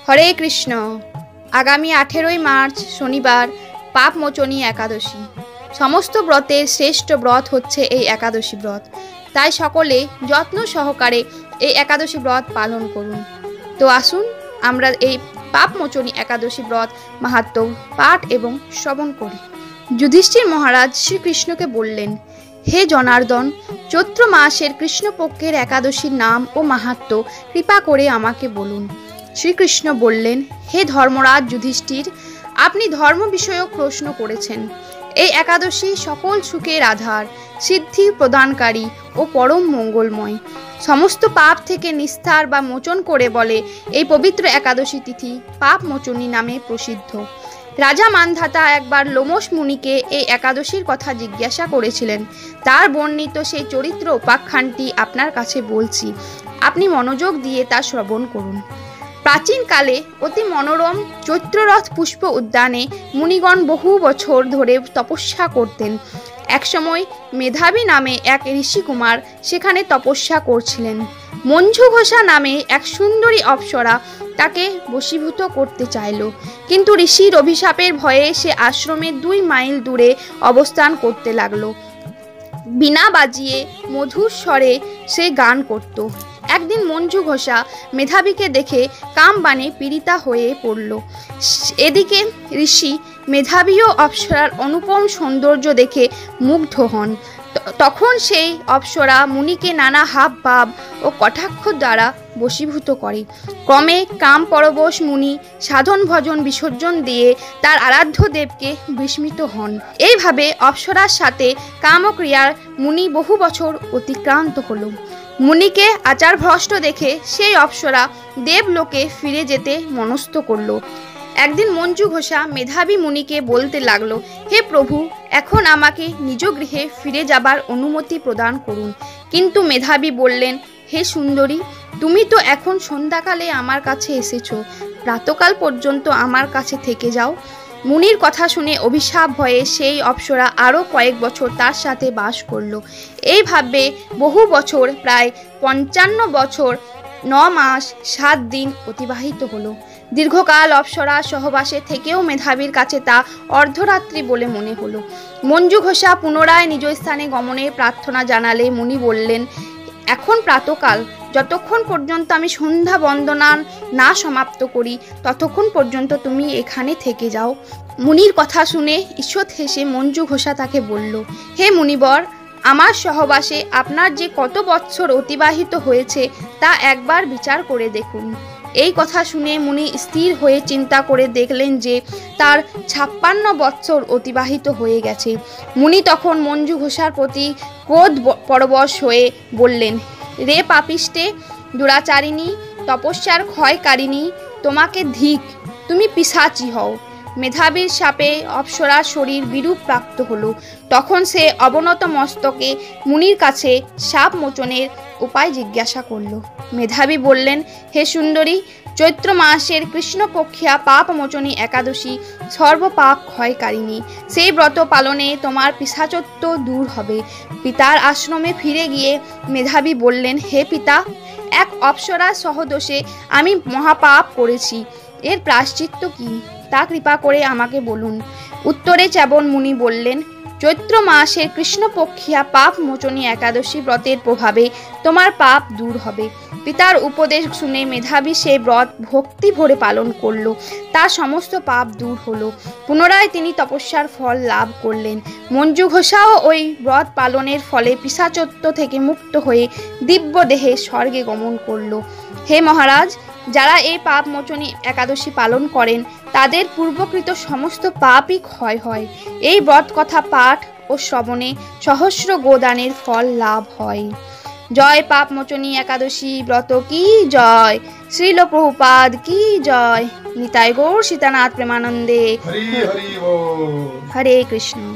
হরে কৃষ্ণ। আগামী 18ই মার্চ শনিবার পাপমোচনী একাদশী। সমস্ত ব্রতের শ্রেষ্ঠ ব্রত হচ্ছে এই একাদশী ব্রত। তাই সকলে যত্ন সহকারে এই একাদশী ব্রত পালন করুন। তো আসুন আমরা এই পাপমোচনী একাদশী ব্রত মাহাত্ম্য পাঠ এবং শ্রবণ করি। যুধিষ্ঠির মহারাজ শ্রীকৃষ্ণকে বললেন, হে জনার্দন, চৈত্র মাসের কৃষ্ণপক্ষের একাদশীর নাম ও মাহাত্ম্য কৃপা করে আমাকে বলুন। শ্রীকৃষ্ণ বললেন, হে ধর্মরাজ যুধিষ্ঠির, আপনি ধর্ম বিষয়ক প্রশ্ন করেছেন। এই একাদশী সকল সুখের আধার, সিদ্ধি প্রদানকারী ও পরম মঙ্গলময়। সমস্ত পাপ থেকে নিস্তার বা মোচন করে বলে এই পবিত্র একাদশী তিথি পাপ মোচনী নামে প্রসিদ্ধ। রাজা মান্ধাতা একবার লোমশ মুনিকে এই একাদশীর কথা জিজ্ঞাসা করেছিলেন। তার বর্ণিত সেই চরিত্র উপাখ্যানটি আপনার কাছে বলছি, আপনি মনোযোগ দিয়ে তা শ্রবণ করুন। প্রাচীনকালে অতি মনোরম চৈত্ররথ পুষ্প উদ্যানে মুনিগণ বহু বছর ধরে তপস্যা করতেন। একসময় মেধাবী নামে এক ঋষিকুমার সেখানে তপস্যা করছিলেন। মঞ্জু ঘোষা নামে এক সুন্দরী অপ্সরা তাকে বশীভূত করতে চাইল, কিন্তু ঋষির অভিশাপের ভয়ে সে আশ্রমের 2 মাইল দূরে অবস্থান করতে লাগলো। বীণা বাজিয়ে মধুর স্বরে সে গান করত। একদিন মঞ্জু ঘোষা মেধাবীকে দেখে কামবাণে পীড়িতা হয়ে পড়ল। এদিকে ঋষি মেধাবী ও অপ্সরার অনুপম সৌন্দর্য দেখে মুগ্ধ হন। তখন সেই অপ্সরা মুনিকে নানা হাব ভাব ও কটাক্ষ দ্বারা বশীভূত করে। ক্রমে কাম পরবশ মুনি সাধন ভজন বিসর্জন দিয়ে তার আরাধ্য দেবকে বিস্মিত হন। এইভাবে অপ্সরার সাথে কামক্রিয়ার মুনি বহু বছর অতিক্রান্ত হল। মুনিকে আচার ভ্রষ্ট দেখে সেই অপ্সরা দেবলোকে ফিরে যেতে মনস্থ করল। একদিন মঞ্জু ঘোষা মেধাবী মুনিকে বলতে লাগলো, হে প্রভু, এখন আমাকে নিজ গৃহে ফিরে যাবার অনুমতি প্রদান করুন। কিন্তু মেধাবী বললেন, হে সুন্দরী, তুমি তো এখন সন্ধ্যাকালে আমার কাছে এসেছো, প্রাতকাল পর্যন্ত আমার কাছে থেকে যাও। মুনির কথা শুনে অভিশাপ ভয়ে সেই অপ্সরা আরও কয়েক বছর তার সাথে বাস করল। এইভাবে বহু বছর, প্রায় 55 বছর 9 মাস 7 দিন অতিবাহিত হলো। দীর্ঘকাল অপ্সরা সহবাসে থেকেও মেধাবীর কাছে তা অর্ধরাত্রি বলে মনে হলো। মঞ্জু ঘোষা পুনরায় নিজ স্থানে গমনের প্রার্থনা জানালে মুনি বললেন, এখন প্রাতকাল, যতক্ষণ পর্যন্ত আমি সন্ধ্যা বন্দনা না সমাপ্ত করি ততক্ষণ পর্যন্ত তুমি এখানে থেকে যাও। মুনির কথা শুনে ঈষৎ হেসে মঞ্জু ঘোষা তাকে বলল, হে মুনিবর, আমার সহবাসে আপনার যে কত বৎসর অতিবাহিত হয়েছে তা একবার বিচার করে দেখুন। এই কথা শুনে মুনি স্থির হয়ে চিন্তা করে দেখলেন যে তার 56 বৎসর অতিবাহিত হয়ে গেছে। মুনি তখন মঞ্জু ঘোষার প্রতি ক্রোধ পরবশ হয়ে বললেন, রে পাপিষ্ঠে, দুরাচারিণী, তপস্যার ক্ষয়কারিণী, তোমাকে ধিক, তুমি পিশাচী হও। মেধাবীর শাপে অপ্সরার শরীর বিরূপ প্রাপ্ত হলো। তখন সে অবনত মস্তকে মুনির কাছে শাপ মোচনের উপায় জিজ্ঞাসা করল। মেধাবী বললেন, হে সুন্দরী, চৈত্র মাসের কৃষ্ণপক্ষিয়া পাপ মোচনী একাদশী সর্বপাপ ক্ষয়কারিণী। সেই ব্রত পালনে তোমার পিশাচত্ব দূর হবে। পিতার আশ্রমে ফিরে গিয়ে মেধাবী বললেন, হে পিতা, এক অপ্সরার সহদোষে আমি মহাপাপ করেছি, এর প্রায়শ্চিত্ত কি তা কৃপা করে আমাকে বলুন। উত্তরে চ্যবন মুনি বললেন, চৈত্র মাসের কৃষ্ণপক্ষিয়া পাপ মোচনী একাদশী ব্রতের প্রভাবে তোমার পাপ দূর হবে। পিতার উপদেশ শুনে মেধাবী সেই ব্রত ভক্তি ভরে পালন করল। তার সমস্ত পাপ দূর হলো। পুনরায় তিনি তপস্যার ফল লাভ করলেন। মঞ্জু ঘোষাও ওই ব্রত পালনের ফলে পিশাচত্ব থেকে মুক্ত হয়ে দিব্য দেহে স্বর্গে গমন করল। হে মহারাজ, যারা এই পাপ মোচনী একাদশী পালন করেন তাদের পূর্বকৃত সমস্ত পাপই ক্ষয় হয়। এই ব্রত কথা পাঠ ও শ্রবণে সহস্র গোদানের ফল লাভ হয়। জয় পাপ মোচনী একাদশী ব্রত কি জয়। শ্রীল প্রভুপাদ কি জয়। নিতাই গৌর সীতানাথ প্রেমানন্দে। হরে কৃষ্ণ।